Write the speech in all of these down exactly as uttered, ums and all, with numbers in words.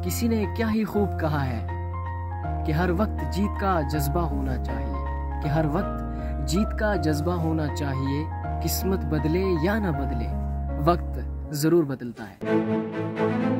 किसी ने क्या ही खूब कहा है कि हर वक्त जीत का जज्बा होना चाहिए, कि हर वक्त जीत का जज्बा होना चाहिए। किस्मत बदले या ना बदले, वक्त ज़रूर बदलता है।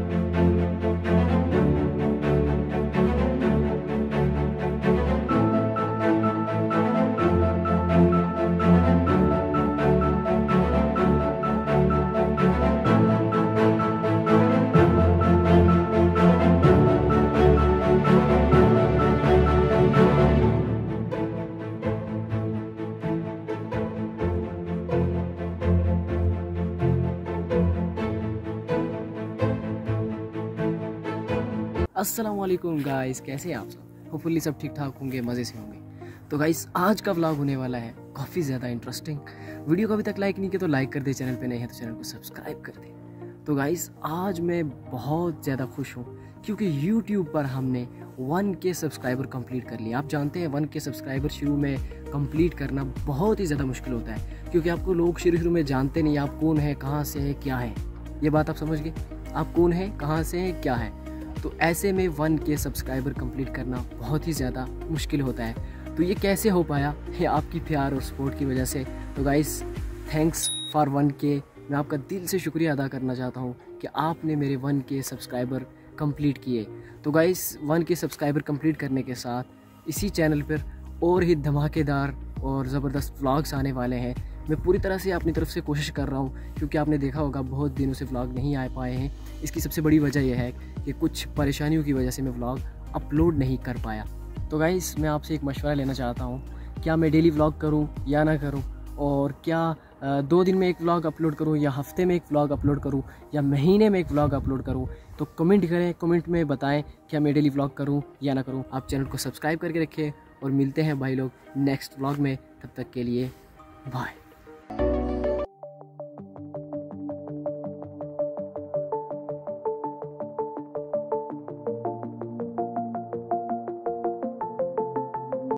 अस्सलाम वालेकुम गाइस, कैसे हैं आप सब? होपफुली सब ठीक ठाक होंगे, मज़े से होंगे। तो गाइस आज का व्लॉग होने वाला है काफ़ी ज़्यादा इंटरेस्टिंग। वीडियो को अभी तक लाइक नहीं किया तो लाइक कर दे, चैनल पे नए हैं तो चैनल को सब्सक्राइब कर दे। तो गाइस आज मैं बहुत ज़्यादा खुश हूँ क्योंकि यूट्यूब पर हमने वन के सब्सक्राइबर कंप्लीट कर लिया। आप जानते हैं वन के सब्सक्राइबर शुरू में कंप्लीट करना बहुत ही ज़्यादा मुश्किल होता है क्योंकि आपको लोग शुरू शुरू में जानते नहीं, आप कौन है, कहाँ से है, क्या है। ये बात आप समझ गए, आप कौन है, कहाँ से हैं, क्या है। तो ऐसे में वन के सब्सक्राइबर कंप्लीट करना बहुत ही ज़्यादा मुश्किल होता है। तो ये कैसे हो पाया? ये आपकी प्यार और सपोर्ट की वजह से। तो गाइस थैंक्स फॉर वन के, मैं आपका दिल से शुक्रिया अदा करना चाहता हूँ कि आपने मेरे वन के सब्सक्राइबर कंप्लीट किए। तो guys one K subscriber complete करने के साथ इसी चैनल पर और ही धमाकेदार और ज़बरदस्त व्लॉग्स आने वाले हैं। मैं पूरी तरह से अपनी तरफ से कोशिश कर रहा हूँ क्योंकि आपने देखा होगा बहुत दिनों से व्लॉग नहीं आ पाए हैं। इसकी सबसे बड़ी वजह यह है कि कुछ परेशानियों की वजह से मैं व्लॉग अपलोड नहीं कर पाया। तो गाइस मैं आपसे एक मशवरा लेना चाहता हूँ, क्या मैं डेली व्लॉग करूँ या ना करूँ, और क्या दो दिन में एक व्लॉग अपलोड करूँ या हफ्ते में एक व्लॉग अपलोड करूँ या महीने में एक व्लॉग अपलोड करूँ। तो कमेंट करें, कमेंट में बताएं क्या मैं डेली व्लॉग करूँ या ना करूँ। आप चैनल को सब्सक्राइब करके रखें और मिलते हैं भाई लोग नेक्स्ट व्लॉग में। तब तक के लिए बाय।